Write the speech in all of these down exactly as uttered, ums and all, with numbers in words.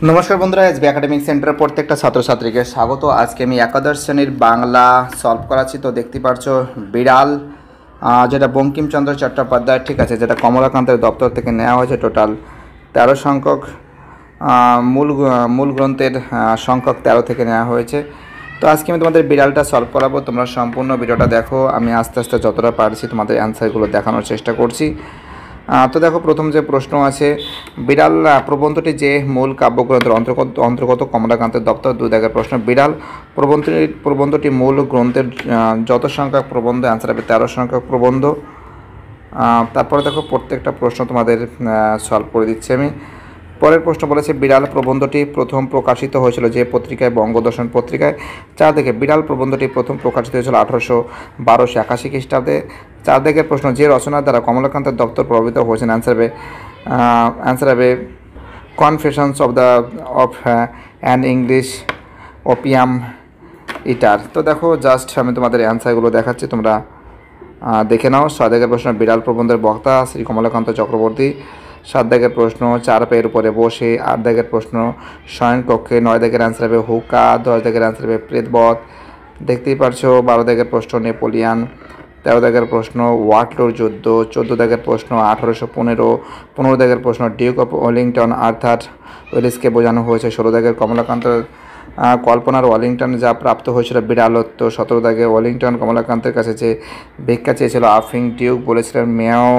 নমস্কার বন্ধুরা, SB academic সেন্টারের প্রত্যেকটা ছাত্রছাত্রীকে স্বাগত। আজকে আমি একাদশ শ্রেণীর বাংলা সলভ করাচ্ছি। তো দেখতে পাচ্ছ বিড়াল, যেটা বঙ্কিমচন্দ্র চট্টোপাধ্যায়, ঠিক আছে, যেটা কমলাকান্তের দপ্তর থেকে নেওয়া হয়েছে। টোটাল তেরো সংখ্যক মূল মূল গ্রন্থের সংখ্যক তেরো থেকে নেওয়া হয়েছে। তো আজকে আমি তোমাদের বিড়ালটা সলভ করাবো। তোমরা সম্পূর্ণ ভিডিওটা দেখো। আমি আস্তে আস্তে যতটা পারছি তোমাদের অ্যান্সারগুলো দেখানোর চেষ্টা করছি। তো দেখো, প্রথম যে প্রশ্ন আছে, বিড়াল প্রবন্ধটি যে মূল কাব্যগ্রন্থের অন্তর্গত অন্তর্গত কমলাকান্তের দপ্তর, দুই দাগের প্রশ্ন। বিড়াল প্রবন্ধটি প্রবন্ধটি মূল গ্রন্থের যত সংখ্যক প্রবন্ধ, অ্যান্সার হবে তেরো সংখ্যক প্রবন্ধ। তারপরে দেখো, প্রত্যেকটা প্রশ্ন তোমাদের সলভ করে দিচ্ছি আমি। পরের প্রশ্ন বলেছে, বিড়াল প্রবন্ধটি প্রথম প্রকাশিত হয়েছিল যে পত্রিকায়, বঙ্গদর্শন পত্রিকায়। চার দিকে বিড়াল প্রবন্ধটি প্রথম প্রকাশিত হয়েছিল আঠারোশো বারোশো একাশি খ্রিস্টাব্দে। চার দিকের প্রশ্ন, যে রচনার দ্বারা কমলাকান্তের দপ্তর প্রভাবিত হয়েছেন, অ্যান্সার হবে অ্যান্সার হবে confessions of the of an English opium eater. তো দেখো, জাস্ট আমি তোমাদের অ্যান্সারগুলো দেখাচ্ছি, তোমরা দেখে নাও। ছয় দিকের প্রশ্ন, বিড়াল প্রবন্ধের বক্তা শ্রী কমলাকান্ত চক্রবর্তী। সাত দাগের প্রশ্ন, চার পায়ের উপরে বসে। আট দাগের প্রশ্ন, শয়নকক্ষে। নয় দাগের অ্যান্সার হবে হুকা। দশ দাগের অ্যান্সার হবে প্রেতবধ। দেখতেই পারছো। বারো দাগের প্রশ্ন, নেপোলিয়ান। তেরো দাগের প্রশ্ন, ওয়াটলোর যুদ্ধ। চোদ্দো দাগের প্রশ্ন, আঠারোশো পনেরো। পনেরো দাগের প্রশ্ন, ডিউক অফ ওয়েলিংটন অর্থাৎ ওয়েলিসকে বোঝানো হয়েছে। ষোলো দাগের কমলাকান্তের কল্পনার ওয়েলিংটন যা প্রাপ্ত হয়েছিল বিড়ালত্ব। সতেরো দাগের ওয়েলিংটন কমলাকান্তের কাছে যে ভিক্ষা চেয়েছিল আফিং, ডিউক বলেছিলেন মেয়াও।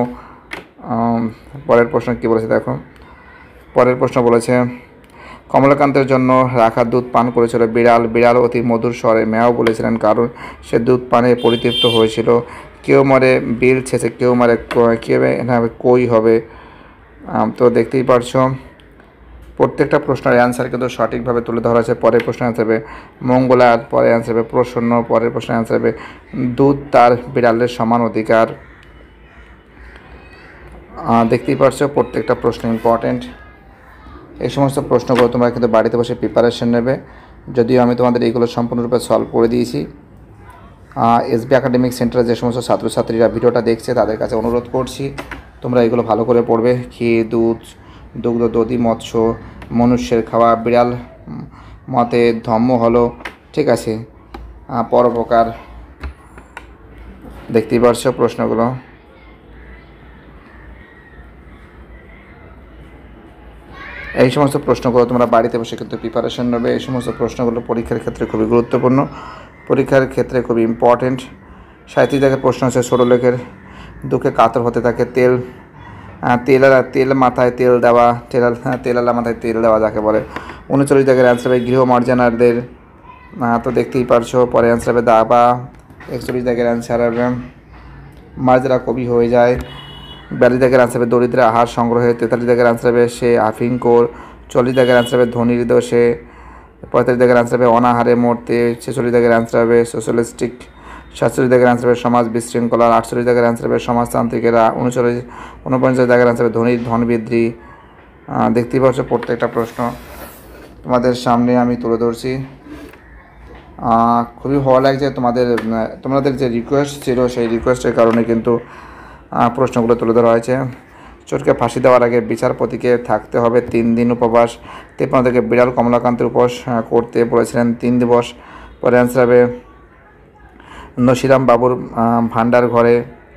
পরের প্রশ্ন কী বলেছে দেখো। পরের প্রশ্ন বলেছে, কমলাকান্তের জন্য রাখা দুধ পান করেছিল বিড়াল। বিড়াল অতি মধুর স্বরে মেয়াও বলেছিলেন, কারণ সে দুধ পানে পরিতৃপ্ত হয়েছিল। কেউ মরে বিল ছেঁচে, কেউ মারে কেউ কই হবে। তো দেখতেই পারছো, প্রত্যেকটা প্রশ্নের অ্যান্সার কিন্তু সঠিকভাবে তুলে ধরা আছে। পরের প্রশ্ন অ্যান্সার হবে মঙ্গলার। পরে অ্যান্সার হবে প্রসন্ন। পরের প্রশ্ন অ্যান্সার হবে দুধ তার বিড়ালের সমান অধিকার। দেখতেই পারছো, প্রত্যেকটা প্রশ্ন ইম্পর্টেন্ট। এই সমস্ত প্রশ্নগুলো তোমরা কিন্তু বাড়িতে বসে প্রিপারেশন নেবে, যদিও আমি তোমাদের এইগুলো সম্পূর্ণরূপে সলভ করে দিয়েছি। এসবি একাডেমিক সেন্টারে যে সমস্ত ছাত্রছাত্রীরা ভিডিওটা দেখছে তাদের কাছে অনুরোধ করছি, তোমরা এগুলো ভালো করে পড়বে। ক্ষীর, দুধ, দুগ্ধ, দধি, মৎস্য, মনুষ্যের খাওয়া, বিড়াল মতে ধম্ম হলো, ঠিক আছে, পরোপকার। দেখতেই পারছো প্রশ্নগুলো। এই সমস্ত প্রশ্নগুলো তোমরা বাড়িতে বসে কিন্তু প্রিপারেশন নেবে। এই সমস্ত প্রশ্নগুলো পরীক্ষার ক্ষেত্রে খুবই গুরুত্বপূর্ণ, পরীক্ষার ক্ষেত্রে খুবই ইম্পর্টেন্ট। সাঁইত্রিশ দাগের প্রশ্ন আছে, ষোড়লেখের দুঃখে কাতর হতে থাকে তেল তেল তেল মাথায় তেল দেওয়া, তেল তেলালা মাথায় তেল দেওয়া যাকে বলে। উনচল্লিশ দাগের অ্যান্সার হবে গৃহমার্জনারদের। তো দেখতেই পারছো। পরে অ্যান্সার হবে দাবা। একচল্লিশ দাগের অ্যান্সার হবে মার্জরা কবি হয়ে যায়। বিয়াল্লিশ দাগের অ্যান্সার হবে দরিদ্রের আহার সংগ্রহে। তেতাল্লিশ দাগের অ্যান্সার হবে সে আফিংকোর। চল্লিশ দাগের অ্যান্সার হবে ধনির দোষে। পঁয়তাল্লিশ দাগের অ্যান্সার হবে অনাহারে মরতে। ছেচল্লিশ দাগের অ্যান্সার হবে সোশ্যালিস্টিক। সাতচল্লিশ দাগের অ্যান্সার হবে সমাজ বিশৃঙ্খলা। আটচল্লিশ দাগের অ্যান্সার হবে সমাজতান্ত্রিকেরা। উনচল্লিশ উনপঞ্চাশ দাগের অ্যান্সার হবে ধনির ধনবৃদ্ধি। দেখতেই পাচ্ছ, প্রত্যেকটা প্রশ্ন তোমাদের সামনে আমি তুলে ধরছি। খুবই ভালো লাগছে তোমাদের তোমাদের যে রিকোয়েস্ট ছিল, সেই রিকোয়েস্টের কারণে কিন্তু প্রশ্নগুলো তুলে ধরা হয়েছে। চোরকে ফাঁসি দেওয়ার আগে বিচারপতিকে থাকতে হবে তিন দিন উপবাস। তেপান্ন থেকে বিড়াল কমলাকান্তের উপবাস করতে বলেছিলেন তিন দিবস। পরে অ্যান্সার হবে নসিরাম বাবুর ভান্ডার ঘরে।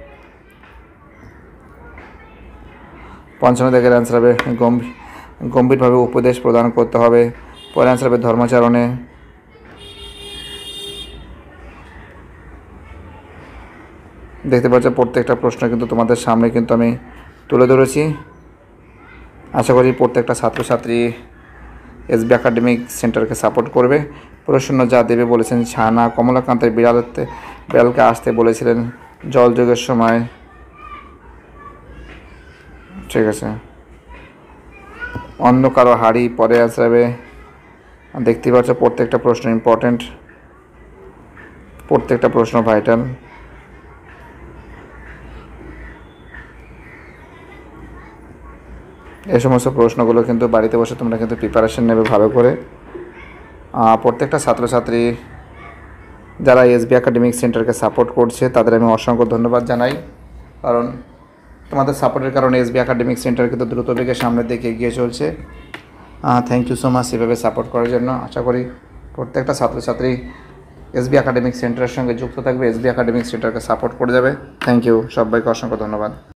পঞ্চান্ন থেকে অ্যান্সার হবে গম্ভীর গম্ভীরভাবে উপদেশ প্রদান করতে হবে। পরে অ্যান্সার হবে ধর্মাচরণে। দেখতে পাচ্ছ, প্রত্যেকটা প্রশ্ন কিন্তু তোমাদের সামনে কিন্তু আমি তুলে ধরেছি। আশা করি প্রত্যেকটা ছাত্রছাত্রী এসবি একাডেমিক সেন্টারকে সাপোর্ট করবে। প্রশ্ন যা দেবে বলেছেন ছানা। কমলাকান্তের বিড়ালতে বিড়ালকে আসতে বলেছিলেন জলযোগের সময়, ঠিক আছে। অন্য কারো হাড়ি। পরে অ্যান্সার হবে, দেখতেই পাচ্ছ, প্রত্যেকটা প্রশ্ন ইম্পর্টেন্ট, প্রত্যেকটা প্রশ্ন ভাইটাল। এই সমস্ত প্রশ্নগুলো কিন্তু বাড়িতে বসে তোমরা কিন্তু প্রিপারেশন নেবে ভালো করে। প্রত্যেকটা ছাত্রছাত্রী যারা এসবি একাডেমিক সেন্টারকে সাপোর্ট করছে তাদের আমি অসংখ্য ধন্যবাদ জানাই, কারণ তোমাদের সাপোর্টের কারণে এসবি একাডেমিক সেন্টার কিন্তু দ্রুত বেগে সামনের দিকে এগিয়ে চলছে। থ্যাংক ইউ সো মাচ এভাবে সাপোর্ট করার জন্য। আশা করি প্রত্যেকটা ছাত্রছাত্রী এসবি একাডেমিক সেন্টারের সঙ্গে যুক্ত থাকবে, এসবি একাডেমিক সেন্টারকে সাপোর্ট করে যাবে। থ্যাংক ইউ, সবাইকে অসংখ্য ধন্যবাদ।